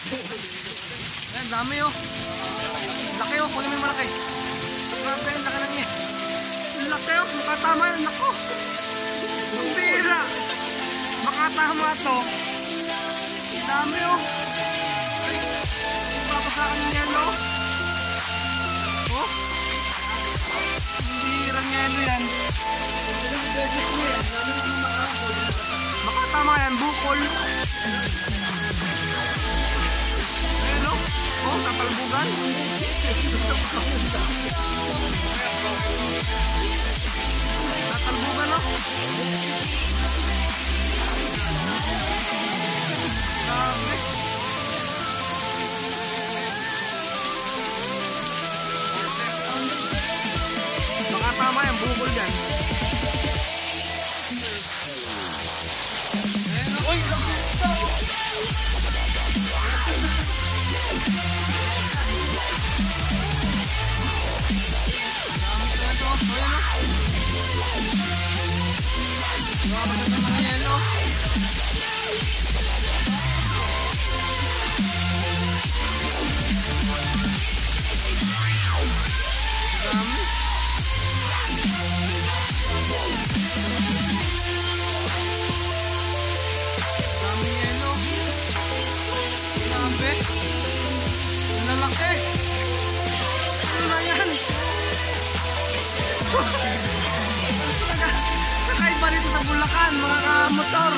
Ayan, dami oh. Laki oh, kunin mo yung malaki. Grabe, laki lang niya. Laki oh, makatama yan. Nako. Ang bira. Makatama to. Dami oh. Papasakan ng yelo. Oh. Ang birang yelo yan. Makatama yan, bukol. Ayan oh. Oh, tapalbugan. Tatalbugan oh. Grabe. Makatama yan, bukol dyan. Ayan oh. Uy! Lalaki. Ano na yan? Kakaiba dito sa Bulacan, mga kamotor.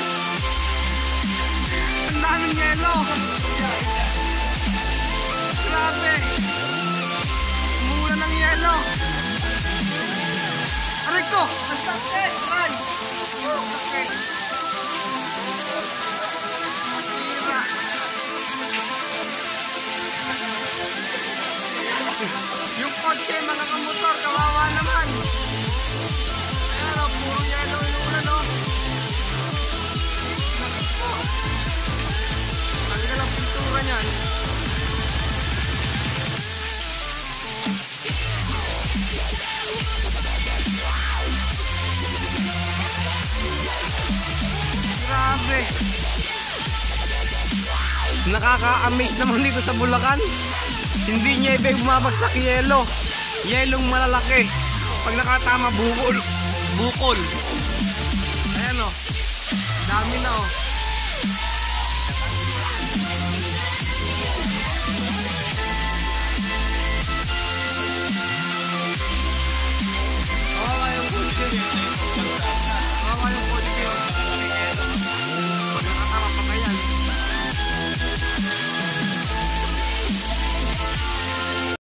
Ang daming yelo. Grabe. Mula ng yelo. Aray ko! Ang sakit! Aray! Oh, sakit. Tira. Yung kotse, mga kamotor, kawawa naman. Ayan o, puro yelo yung ulan o. Talaga lang pintura niyan. Grabe. Nakaka-amaze naman dito sa Bulacan. Hindi niya ibig bumabagsak yelo. Yelong malalaki. Pag nakatama, bukol. Bukol. Ayan o. Dami na o.